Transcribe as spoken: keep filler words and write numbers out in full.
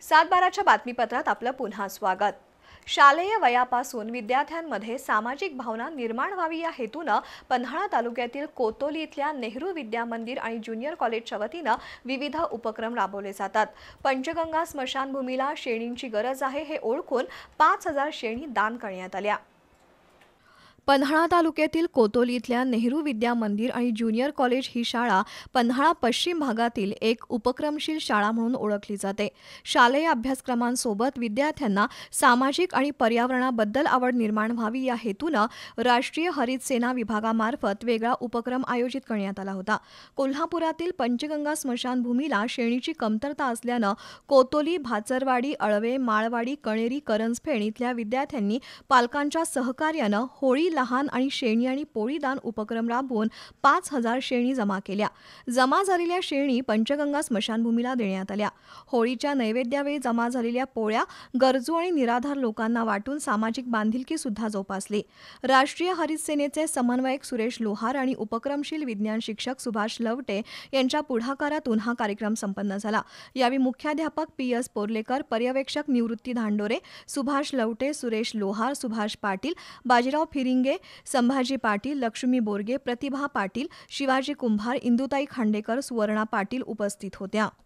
सातबाराच्या बातमीपत्रात आपलं पुन्हा स्वागत। शालेय वयापासून विद्यार्थ्यांमध्ये सामाजिक भावना निर्माण व्हावी या हेतूने पन्हाळा तालुक्यातील कोतोली इथल्या नेहरू विद्या मंदिर आणि ज्युनियर कॉलेजच्या वतीने विविध उपक्रम राबवले जातात। पंचगंगा स्मशानभूमीला शेणींची गरज आहे हे ओळखून पाच हजार शेणी दान करण्यात आल्या। पन्हाळा तालुक्यातील कोतोली इथल्या नेहरू विद्या मंदिर आणि ज्युनियर कॉलेज ही शाळा पन्हाळा पश्चिम भागातील एक उपक्रमशील शाळा म्हणून ओळखली जाते। शालेय अभ्यासक्रमांसोबत विद्यार्थ्यांना सामाजिक आणि पर्यावरणाबद्दल आवड निर्माण व्हावी या हेतूने राष्ट्रीय हरित सेना विभागामार्फत वेगळा उपक्रम आयोजित करण्यात आला होता। कोल्हापुरातील पंचगंगा स्मशानभूमीला शेणीची कमतरता असल्याने कोतोली, भाचरवाडी, अळवे, माळवाडी, कणेरी, करंजफेड इथल्या विद्यार्थ्यांनी पालकांच्या सहकार्याने होळी, लहान आणि शेणी आणि पोळी दान उपक्रम राबवून पाच हजार शेणी जमा केल्या। जमा झालेल्या शेणी पंचगंगा स्मशानभूमीला देण्यात आल्या। होळीच्या नैवेद्यावेळी जमा झालेल्या पोळ्या गरजू आणि निराधार लोकांना वाटून सामाजिक बांधिलकी सुद्धा जोपासली। राष्ट्रीय हरित सेनेचे समन्वयक सुरेश लोहार आणि उपक्रमशील विज्ञान शिक्षक सुभाष लवटे यांच्या पुढाकारातून हा कार्यक्रम संपन्न झाला। यावेळी मुख्याध्यापक पी एस पोर्लेकर, पर्यवेक्षक निवृत्ती धांडोरे, सुभाष लवटे, सुरेश लोहार, सुभाष पाटील, बाजीराव फिरिंगे, संभाजी पाटील, लक्ष्मी बोरगे, प्रतिभा पाटील, शिवाजी कुंभार, इंदुताई खांडेकर, सुवर्णा पाटील उपस्थित होत्या।